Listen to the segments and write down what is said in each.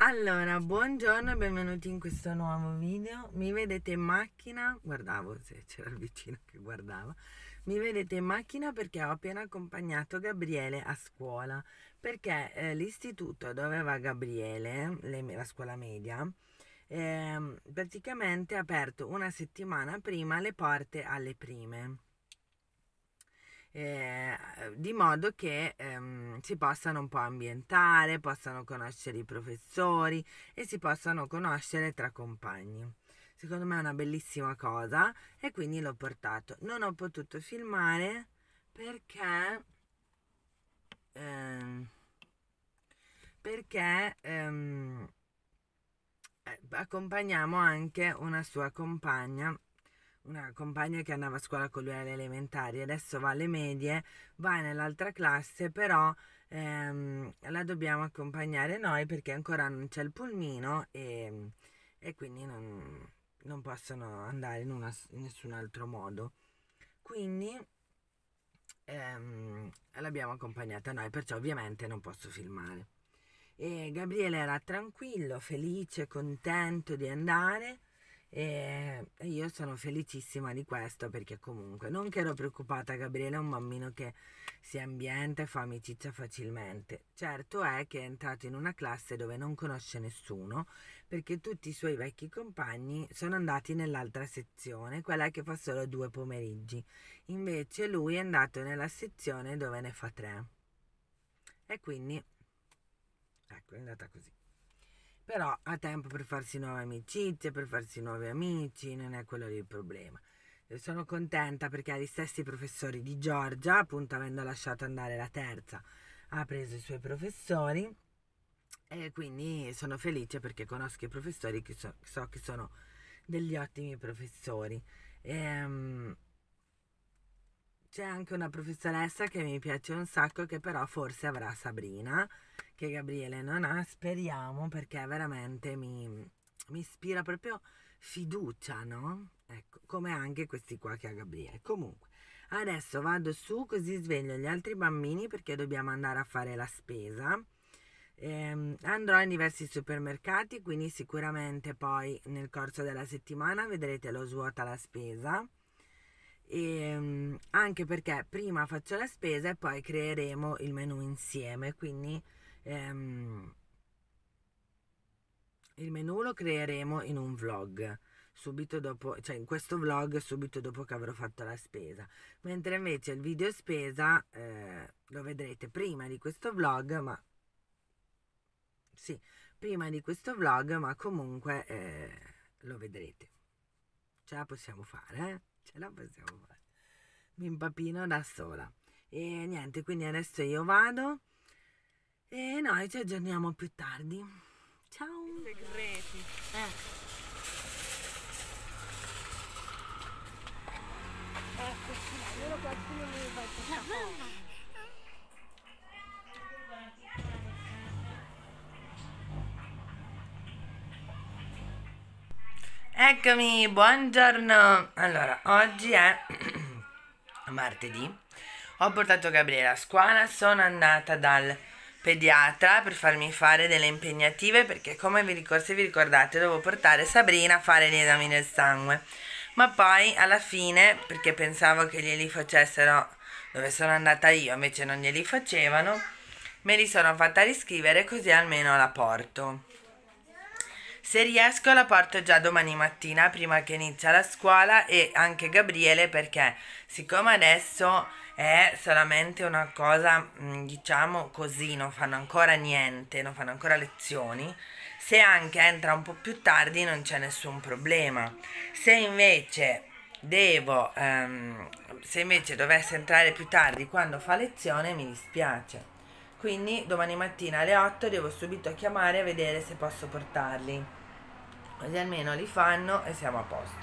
Allora, buongiorno e benvenuti in questo nuovo video. Mi vedete in macchina, guardavo se c'era il vicino che guardava. Mi vedete in macchina perché ho appena accompagnato Gabriele a scuola, perché l'istituto dove va Gabriele, la scuola media, praticamente ha aperto una settimana prima le porte alle prime. Di modo che si possano un po' ambientare, possano conoscere i professori e si possano conoscere tra compagni. Secondo me è una bellissima cosa e quindi l'ho portato. Non ho potuto filmare perché ehm, accompagniamo anche una compagna che andava a scuola con lui alle elementari, adesso va alle medie, va nell'altra classe, però la dobbiamo accompagnare noi perché ancora non c'è il pulmino e quindi non possono andare in nessun altro modo. Quindi l'abbiamo accompagnata noi, perciò ovviamente non posso filmare. E Gabriele era tranquillo, felice, contento di andare e io sono felicissima di questo perché comunque non che ero preoccupata, Gabriele è un bambino che si ambienta e fa amicizia facilmente. Certo è che è entrato in una classe dove non conosce nessuno perché tutti i suoi vecchi compagni sono andati nell'altra sezione, quella che fa solo 2 pomeriggi. Invece lui è andato nella sezione dove ne fa 3 e quindi ecco, è andata così. Però ha tempo per farsi nuove amicizie, per farsi nuovi amici, non è quello lì il problema. Io sono contenta perché ha gli stessi professori di Giorgia, appunto avendo lasciato andare la terza, ha preso i suoi professori e quindi sono felice perché conosco i professori che so che sono degli ottimi professori. C'è anche una professoressa che mi piace un sacco che però forse avrà Sabrina, che Gabriele non ha, speriamo, perché veramente mi ispira proprio fiducia, no? Ecco, come anche questi qua che ha Gabriele. Comunque, adesso vado su così sveglio gli altri bambini perché dobbiamo andare a fare la spesa. Andrò in diversi supermercati, quindi sicuramente poi nel corso della settimana vedrete lo svuota la spesa. Anche perché prima faccio la spesa e poi creeremo il menù insieme, quindi il menù lo creeremo in un vlog subito dopo, cioè in questo vlog subito dopo che avrò fatto la spesa, mentre invece il video spesa lo vedrete prima di questo vlog, ma sì, prima di questo vlog, ma comunque lo vedrete. Ce la possiamo fare, eh? Ce la possiamo fare. Mi impapino da sola. E niente, quindi adesso io vado e noi ci aggiorniamo più tardi. Ciao! Segreti. Ecco, almeno qualcuno mi fa questa cosa. Eccomi, buongiorno! Allora, oggi è martedì. Ho portato Gabriele a scuola, sono andata dal pediatra per farmi fare delle impegnative perché se vi ricordate dovevo portare Sabrina a fare gli esami del sangue. Ma poi alla fine, perché pensavo che glieli facessero dove sono andata io, invece non glieli facevano, me li sono fatta riscrivere così almeno la porto. Se riesco la porto già domani mattina prima che inizia la scuola e anche Gabriele perché siccome adesso è solamente una cosa, diciamo così, non fanno ancora niente, non fanno ancora lezioni, se anche entra un po' più tardi non c'è nessun problema. Se invece se invece dovesse entrare più tardi quando fa lezione mi dispiace. Quindi domani mattina alle 8 devo subito chiamare a vedere se posso portarli. Così almeno li fanno e siamo a posto.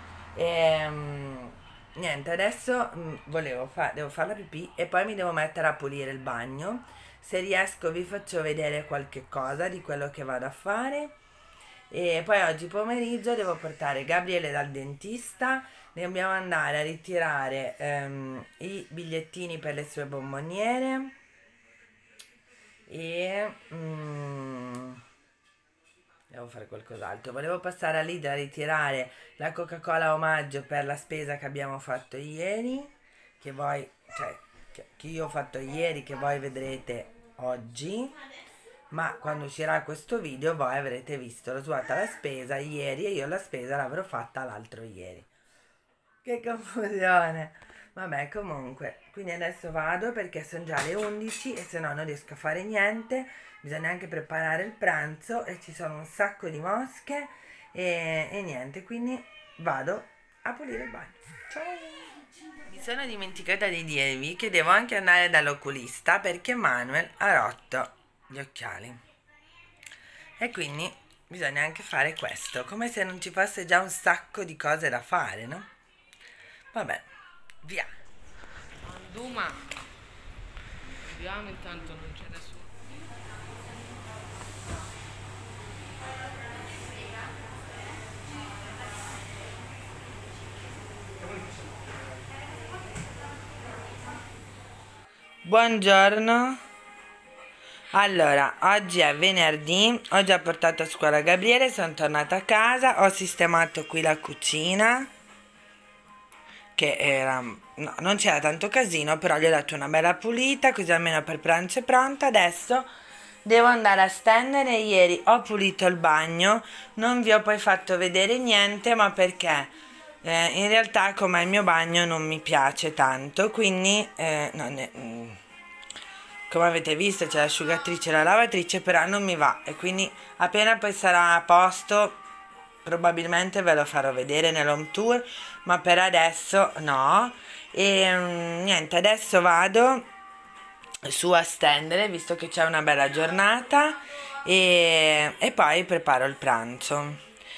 Niente, adesso devo fare la pipì e poi mi devo mettere a pulire il bagno. Se riesco vi faccio vedere qualche cosa di quello che vado a fare. E poi oggi pomeriggio devo portare Gabriele dal dentista. Dobbiamo andare a ritirare i bigliettini per le sue bomboniere. E devo fare qualcos'altro. Volevo passare a Lidl a ritirare la Coca-Cola omaggio per la spesa che abbiamo fatto ieri, che voi, cioè, che io ho fatto ieri, che voi vedrete oggi, ma quando uscirà questo video voi avrete visto l'ho trovata la spesa ieri e io la spesa l'avrò fatta l'altro ieri. Che confusione! Vabbè, comunque, quindi adesso vado perché sono già le 11 e se no non riesco a fare niente. Bisogna anche preparare il pranzo e ci sono un sacco di mosche e niente, quindi vado a pulire il bagno. Ciao! Mi sono dimenticata di dirvi che devo anche andare dall'oculista perché Manuel ha rotto gli occhiali e quindi bisogna anche fare questo, come se non ci fosse già un sacco di cose da fare, no? Vabbè, via. Anduma, vediamo, intanto non c'è nessuno. Buongiorno. Allora, oggi è venerdì, ho già portato a scuola Gabriele, sono tornata a casa, ho sistemato qui la cucina, che era, no, non c'era tanto casino, però gli ho dato una bella pulita, così almeno per pranzo è pronta. Adesso devo andare a stendere. Ieri ho pulito il bagno, non vi ho poi fatto vedere niente, ma perché in realtà come il mio bagno non mi piace tanto, quindi come avete visto c'è l'asciugatrice e la lavatrice, però non mi va, e quindi appena poi sarà a posto probabilmente ve lo farò vedere nell'home tour, ma per adesso no. E niente, adesso vado su a stendere visto che c'è una bella giornata e poi preparo il pranzo.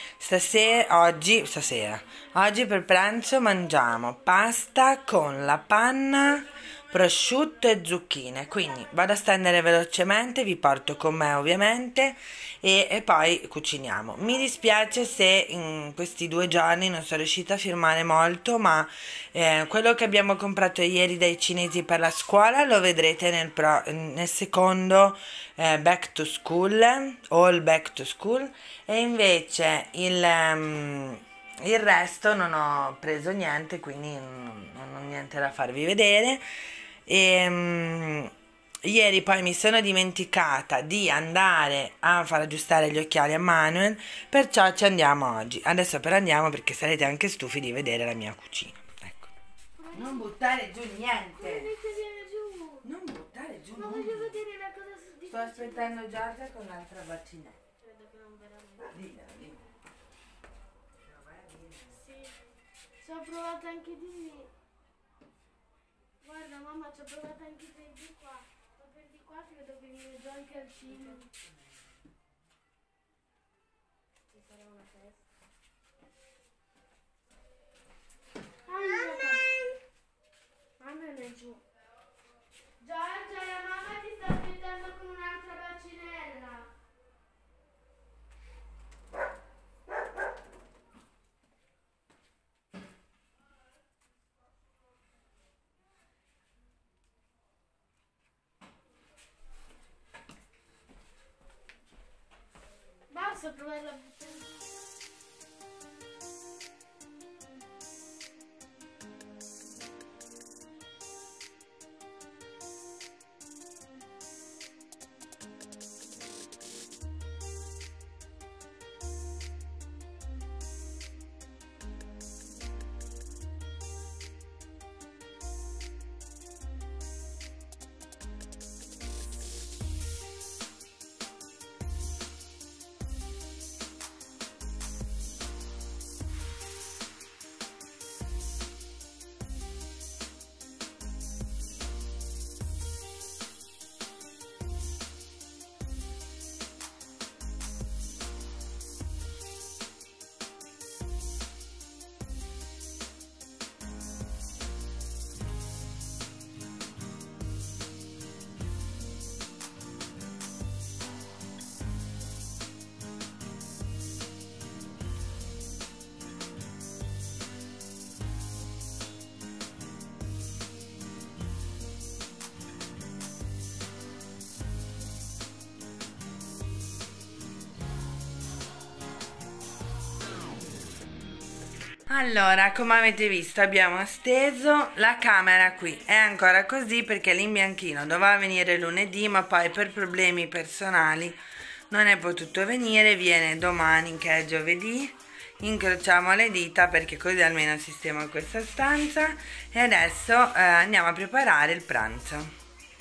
Oggi per pranzo mangiamo pasta con la panna, prosciutto e zucchine, quindi vado a stendere velocemente, vi porto con me ovviamente e poi cuciniamo. Mi dispiace se in questi 2 giorni non sono riuscita a filmare molto, ma quello che abbiamo comprato ieri dai cinesi per la scuola lo vedrete nel secondo back to school, all back to school, e invece il resto non ho preso niente, quindi non ho niente da farvi vedere. Ieri poi mi sono dimenticata di andare a far aggiustare gli occhiali a Manuel, perciò ci andiamo oggi. Adesso però andiamo perché sarete anche stufi di vedere la mia cucina. Ecco. Non buttare giù niente. Non buttare giù. Ma voglio vedere la cosa di Sto aspettando Giorgia con l'altra bacinetta. Credo che non veramente. Dillo. Sì. Ci ho provato anche di. Guarda mamma, ci ho provato anche di qua. Ma per di qua ti vedo che viene già anche al cinema. Ci sarà una festa. Mamma è giù. Giorgia, la mamma ti sta aspettando con un'altra bacinella. Basta provare la buttare. Allora, come avete visto, abbiamo steso la camera qui. È ancora così perché l'imbianchino doveva venire lunedì, ma poi per problemi personali non è potuto venire. Viene domani, che è giovedì. Incrociamo le dita perché così almeno sistemo questa stanza. E adesso andiamo a preparare il pranzo.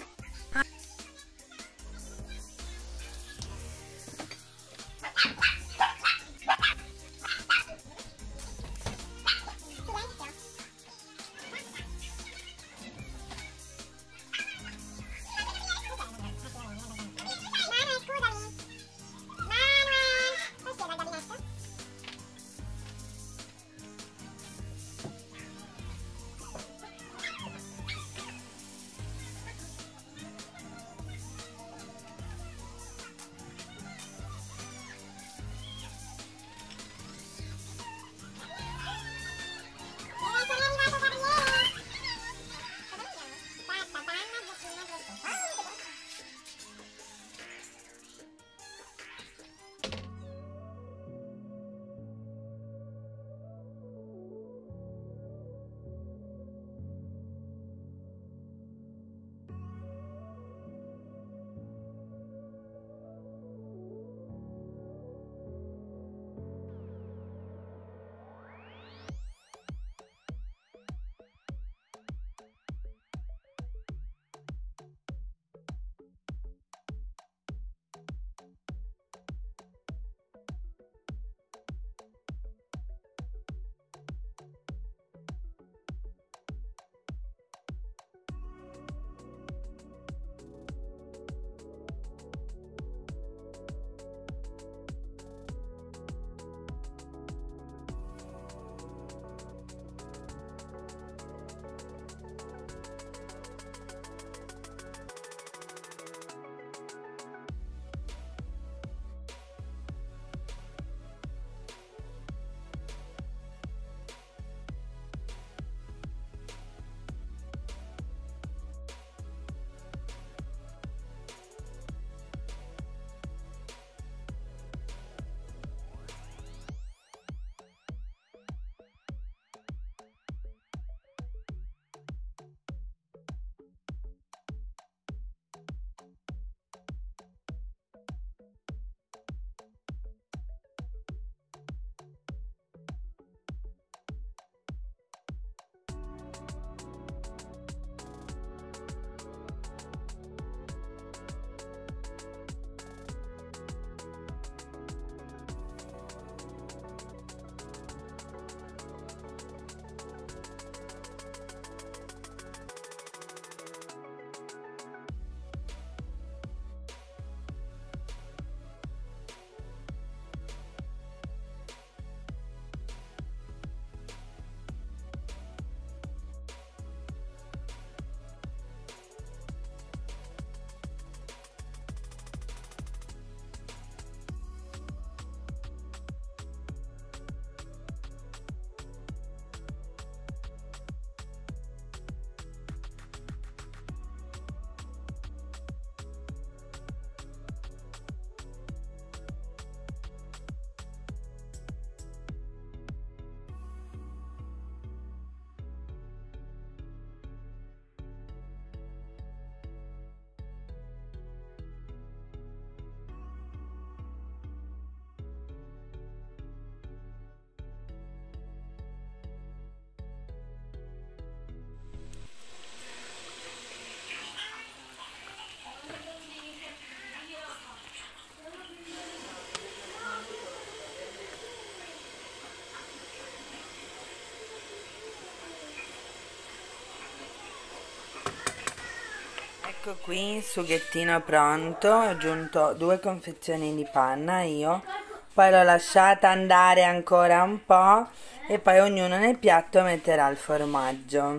Ecco qui il sughettino pronto, ho aggiunto 2 confezioni di panna io, poi l'ho lasciata andare ancora un po' e poi ognuno nel piatto metterà il formaggio.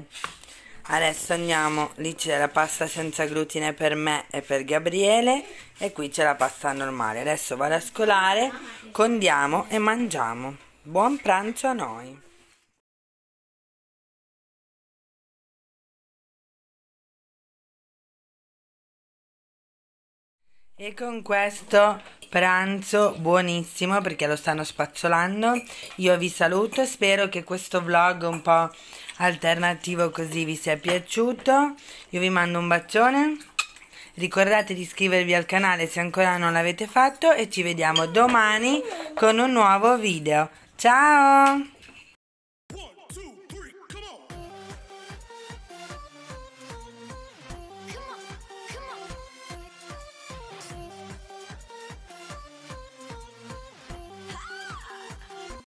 Adesso andiamo, lì c'è la pasta senza glutine per me e per Gabriele e qui c'è la pasta normale. Adesso vado a scolare, condiamo e mangiamo. Buon pranzo a noi! E con questo pranzo buonissimo perché lo stanno spazzolando. Io vi saluto, spero che questo vlog un po' alternativo così vi sia piaciuto. Io vi mando un bacione, ricordate di iscrivervi al canale se ancora non l'avete fatto e ci vediamo domani con un nuovo video. Ciao!